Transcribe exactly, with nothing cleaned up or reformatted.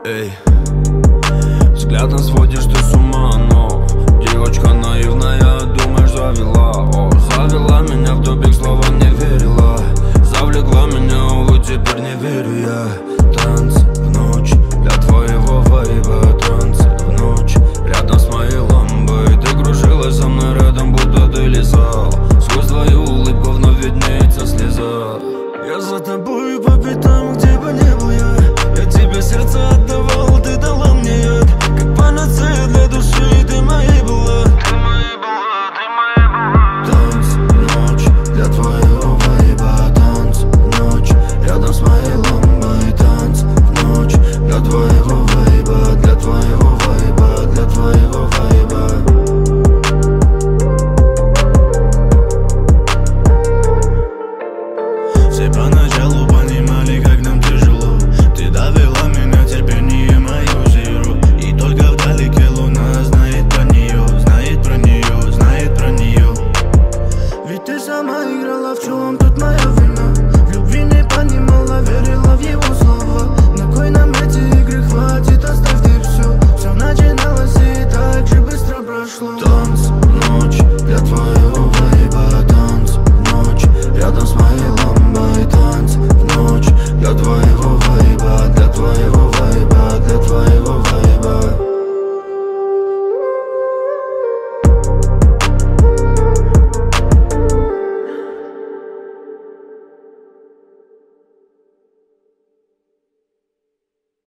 Эй, взглядом сводишь ты с ума, но девочка наивная, думаешь, завела. О, завела меня в тупик, словам не верила. Завлекла меня, увы, теперь не верю я. Танцы в ночь для твоего вайба. Танцы в ночь рядом с моей ламбой. Ты кружилась со мной рядом, будто ты лизал. Сквозь твою улыбку вновь виднеется слеза. Я за тобой по пятам, где бы не был я. Я тебе сердце отдавал, ты дала мне яд. Как панацея для души, ты моей была. Ты моей была, ты моей была. Танцы в ночь для твоего вайба. Танцы в ночь рядом с моей ламбой. Танцы в ночь для твоего вайба. Для твоего вайба, для твоего вайба. Все поначалу